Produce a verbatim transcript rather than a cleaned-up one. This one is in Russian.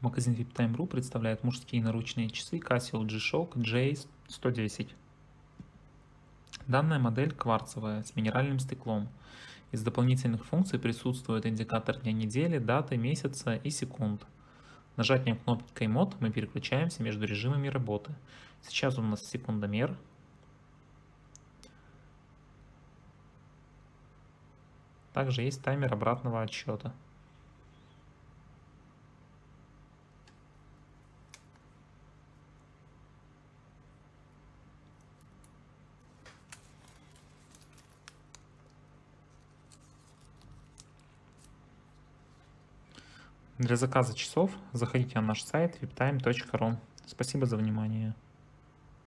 Магазин виптайм точка ру представляет мужские наручные часы Casio G-Shock джей сто десять. Данная модель кварцевая с минеральным стеклом. Из дополнительных функций присутствует индикатор дня недели, даты, месяца и секунд. Нажатием кнопкой мод мы переключаемся между режимами работы. Сейчас у нас секундомер. Также есть таймер обратного отсчета. Для заказа часов заходите на наш сайт виптайм точка ру. Спасибо за внимание.